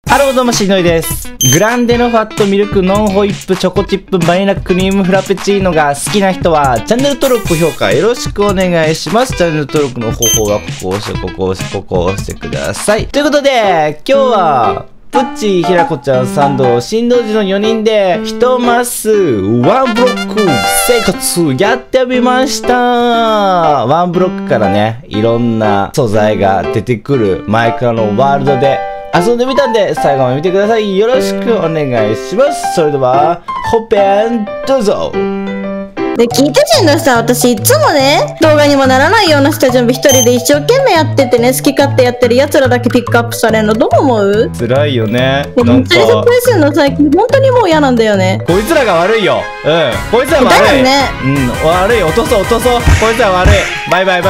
ハローどうもしんのいです。グランデのファットミルクノンホイップチョコチップバニラクリームフラペチーノが好きな人はチャンネル登録評価よろしくお願いします。チャンネル登録の方法はここを押して、ここを押して、ここを押してください。ということで、今日はプッチー、ひらこちゃん、サンド、新道寺の4人で1マスワンブロック生活やってみました。ワンブロックからね、いろんな素材が出てくるマイクラのワールドで遊んでみたんで、最後まで見てください。よろしくお願いします。それでは、本編どうぞ。 で、聞いてしんのさ、私いつもね、動画にもならないような下準備一人で一生懸命やっててね、好き勝手やってる奴らだけピックアップされるのどう思う？ 辛いよね。 本当に失敗するの最近本当にもう嫌なんだよね。 こいつらが悪いよ。こいつら悪い。 だよね。 悪い。落とそう。こいつら悪い。バイバイ。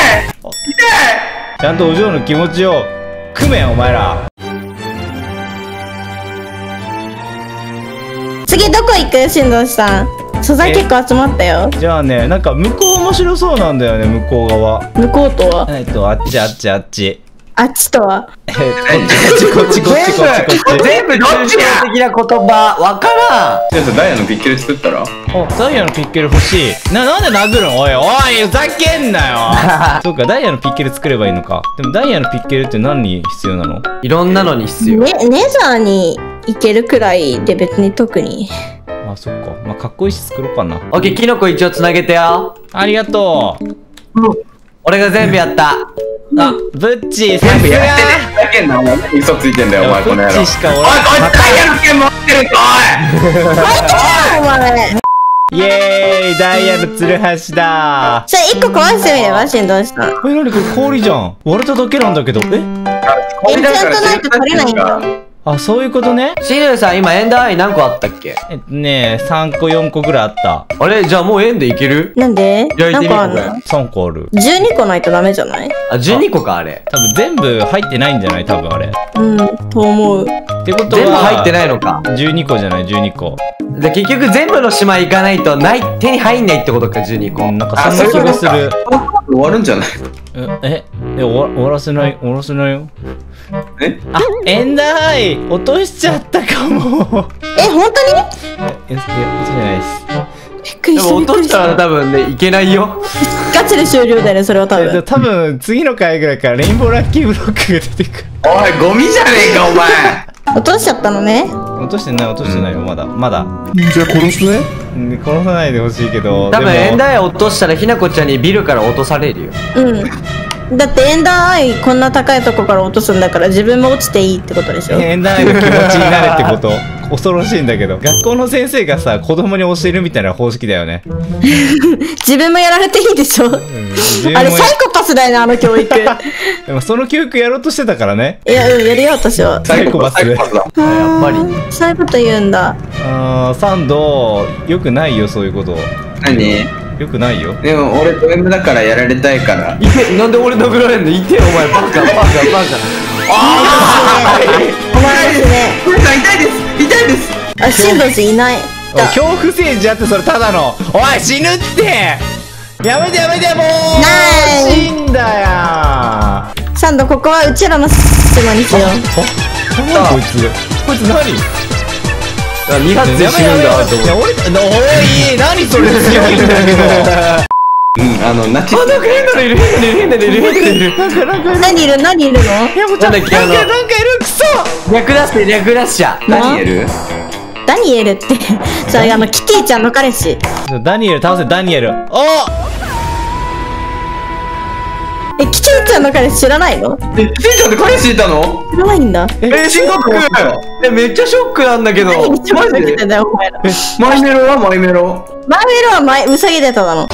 ちゃんとお嬢の気持ちを組め、お前ら。 次どこ行く？しんどさん。素材結構集まったよ。 じゃあね、なんか向こう面白そうなんだよね、向こう側。 向こうとは？ あっち。 あっちとは？ こっち。 全部どっちや的な言葉、わからん。 じゃあダイヤのピッケル作ったら？ ダイヤのピッケル欲しい。なんで殴るの？おい、ふざけんなよ。そうか、ダイヤのピッケル作ればいいのか。でもダイヤのピッケルって何に必要なの？ いろんなのに必要。 ネザーに行けるくらいで別に特に。 あ、そっか。まあ、かっこいいし作ろうかな。 オッケー、キノコ一応つなげてよ。 ありがとう。 俺が全部やった。 ブッチー、 全部やってねだけんな、お前嘘ついてんだよ、お前この野郎。 ブッチーしかおらん。 おい、こいつダイヤの剣持ってるぞ、 お前。 イエーイ、ダイヤのツルハシだ。 じゃあ一個壊してみればしんどさん。 何これ氷じゃん。割れただけなんだけど。 エンチャントないと取れないんだ。 あ、そういうことね。 シルさん、今エンダーアイ何個あったっけ 3個4個ぐらいあった。 あれじゃあもうエンでいける？ なんで？ 焼いてみ何個あるの ？3個ある。 12個ないとダメじゃない？ あ、12個か、あれ。 多分全部入ってないんじゃない？多分あれ。 と思う。 ってことは全部入ってないのか。 12個じゃない、12個。 で、結局全部の島行かないと手に入んないってことか、12個。 なんかそんな気がする。 終わるんじゃない？ 終わらせないよ。エンダーアイ落としちゃったかも。 本当に？ 嘘じゃないです。 びっくりした。 でも落としたら多分ね、いけないよ。 ガチで終了だよね、それは多分。 多分次の回ぐらいからレインボーラッキーブロックが出てくる。 おい、ゴミじゃねえか、お前。 落としちゃったのね。 落としてないよ、まだ。 じゃあ殺すね。 殺さないでほしいけど。 多分エンダーアイ落としたらひなこちゃんにビルから落とされるよ。 だってエンダーアイこんな高いとこから落とすんだから自分も落ちていいってことでしょ。 エンダーアイの気持ちになれってこと。恐ろしいんだけど、学校の先生がさ、子供に教えるみたいな方式だよね。 自分もやられていいでしょ。あれサイコパスだよね、あの教育。 でもその教育やろうとしてたからね。 いや、やるよ私は。 サイコパス。 やっぱりそういうこと言うんだ。 サンドよくないよ、そういうこと。 何？ よくないよ。 でも俺ド M だからやられたいから。 なんで俺殴られんの？いてよ、お前。バカ。 お前ですね。 これさん痛いです。 あ、シンドスいない。 恐怖政治やって、それただの。おい、死ぬって。やめてもう。死んだやん。 サンド、ここはうちらの島にしよう。 何こいつ何 2発で死ぬんだと思う。 おい、何それ強いんだけど。 ナチス。 変なのいる。 何いるの？ いや、もうちょっとなんかいる、クソ。 略奪者。 何やる？ ダニエルってさ、キティちゃんの彼氏。 ダニエル倒せ、ダニエル。 キティちゃんの彼氏知らないの？ しんちゃんって彼氏いたの？ 知らないんだ。 シンゴック。 めっちゃショックなんだけど。 何にちょっとてんだよ、お前ら。 マイメロはマイメロはウサギでただの。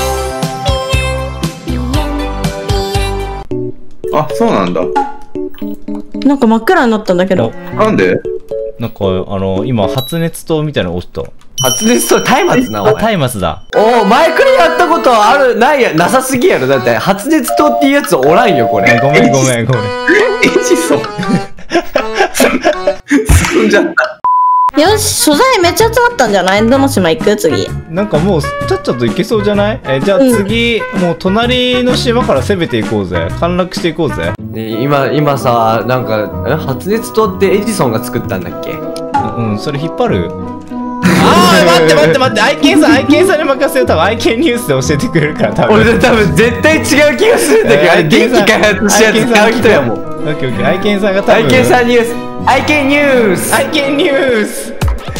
あ、そうなんだ。 なんか真っ暗になったんだけど。 なんで？ なんか今発熱筒みたいなの押した。 発熱筒松明な、お前。 松明だ。 前くらいやったことなさすぎやろ。だって発熱筒っていうやつおらんよ、これ。 ごめん。 エジソン。進んじゃった。 よし、素材めっちゃ集まったんじゃない？エンドの島行く？次。 なんかもうちゃっちゃといけそうじゃない？じゃあ次、もう隣の島から攻めていこうぜ。陥落していこうぜ。 ね今さ、なんか発熱筒ってエジソンが作ったんだっけ？ うん、それ引っ張る。待って愛犬さんに任せよう。多分愛犬ニュースで教えてくれるから多分。 俺多分絶対違う気がするんだけど、あれ電気開発したやつ使う人やもん。 オッケーオッケー。愛犬さんが多分。 愛犬さんニュース。愛犬ニュース。 愛犬ニュース。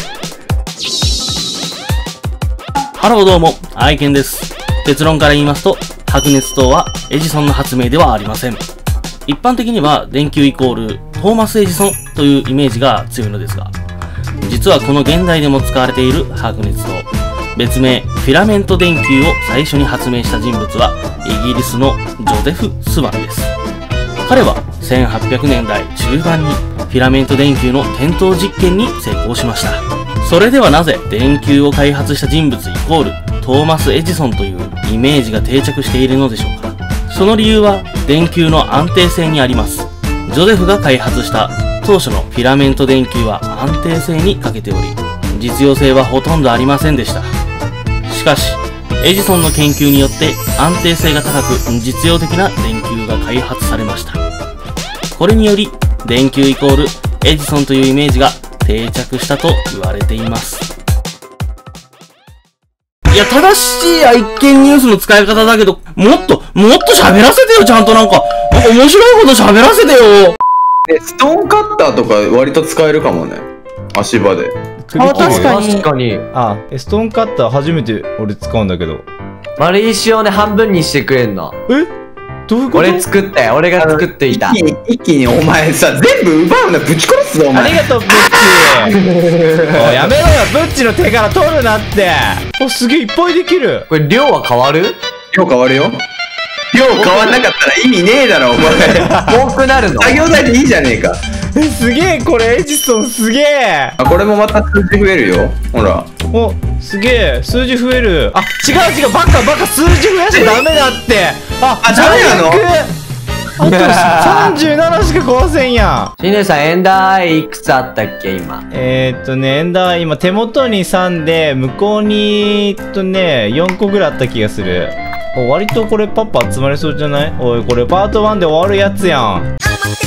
ハローどうも、愛犬です。結論から言いますと、白熱灯はエジソンの発明ではありません。一般的には電球イコールトーマス・エジソンというイメージが強いのですが、実はこの現代でも使われている白熱灯、別名フィラメント電球を最初に発明した人物はイギリスのジョゼフ・スワンです。彼は1800年代中盤にフィラメント電球の点灯実験に成功しました。それではなぜ電球を開発した人物イコールトーマス・エジソンというイメージが定着しているのでしょうか。その理由は電球の安定性にあります。ジョゼフが開発した当初のフィラメント電球は安定性に欠けており、実用性はほとんどありませんでした。しかし、エジソンの研究によって安定性が高く実用的な電球が開発されました。これにより、電球イコールエジソンというイメージが定着したと言われています。いや、正しい愛犬ニュースの使い方だけど、もっと喋らせてよ、ちゃんとなんか面白いこと喋らせてよ。 ストーンカッターとか割と使えるかもね。足場で。 あ、確かに。 確かに。 ストーンカッター初めて俺使うんだけど。 丸石をね、半分にしてくれんの。 どういうこと？ 俺作ったよ。俺が作っていた。 一気にお前さ、全部奪うのぶち殺すぞ、お前。 ありがとう、ブッチおいやめろよ、ブッチの手から取るなって。すげえいっぱいできる。 これ量は変わる？ 量変わるよ。量変わんなかったら意味ねえだろ、お前。 多くなるの？ 作業台でいいじゃねえか。 すげえ、これエジソンすげえ。 これもまた数字増えるよ。ほら。 すげえ、数字増える。違う、バカ、数字増やしちゃダメだって。 ダメなの？ あと37しか壊せんやん。 しんねさん、エンダーアイいくつあったっけ、今。 エンダー今手元に3で、向こうに4個ぐらいあった気がする。割とこれパッパ集まりそうじゃない？おい、これパート1で終わるやつやん。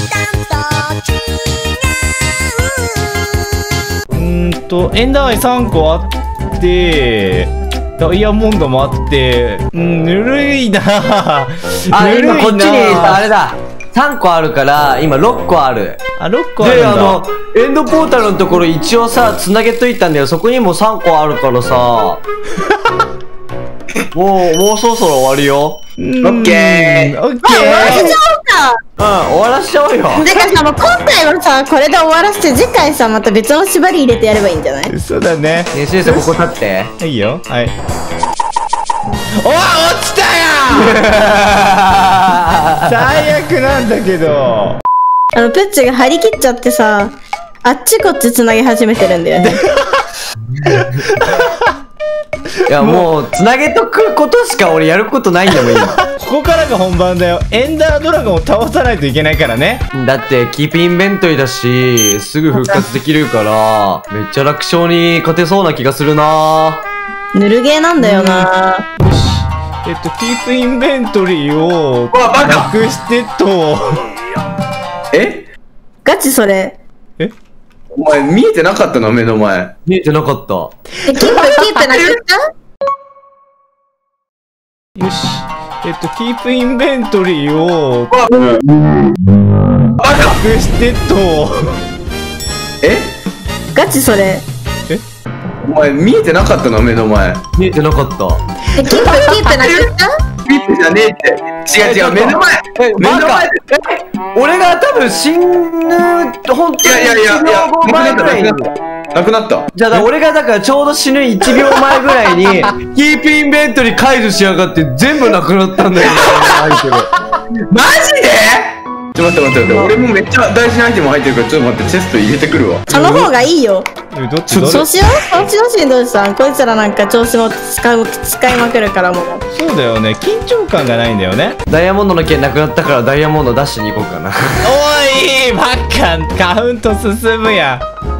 エンダーアイ3個あって、ダイヤモンドもあって、ぬるいなぬるいな。 今こっちにさ、あれだ。3個あるから、今6個ある。 6個あるんだ。 で、エンドポータルのところ一応さ、つなげといたんだよ。そこにも3個あるからさ。もうそろそろ終わるよ。 オッケー。 終わらせちゃおうか。 終わらせちゃおうよ。 だからさ、もう今回はさ、これで終わらせて、次回さ、また別の縛り入れてやればいいんじゃない？ そうだね。 ねえ、先生、ここ立って。 いいよ。はい。落ちたやん最悪なんだけど。 プッチが張り切っちゃってさ、あっちこっち繋ぎ始めてるんだよね。 いや、もう、つなげとくことしか俺やることないんだもん、今。 ここからが本番だよ。エンダードラゴンを倒さないといけないからね。 だって、キープインベントリーだし、すぐ復活できるから、めっちゃ楽勝に勝てそうな気がするな。 ぬるゲーなんだよな。 よし。キープインベントリーをなくしてと。 ガチそれ。 お前見えてなかったの？目の前。 見えてなかった。 キープなくしたよし。キープインベントリーをなくしてと。 ガチそれ。 お前見えてなかったの？目の前。 見えてなかった。 キープなくしたキープじゃねえって。違う、目の前。目の前で。 俺が多分死ぬ、ほんとに1秒後前ぐらいに。 なくなった。 じゃあ俺がだからちょうど死ぬ1秒前ぐらいに、キープインベントリー解除しやがって全部なくなったんだよ、アイテム。 マジで？ちょっと待って、俺もめっちゃ大事なアイテム入ってるから、ちょっと待って、チェスト入れてくるわ。 その方がいいよ。 どっちそうしようしんどいさん。こいつらなんか調子も使いまくるからもう。 そうだよね。緊張感がないんだよね。 ダイヤモンドの剣なくなったからダイヤモンド出しに行こうかな。 おいバカカウント進むやん。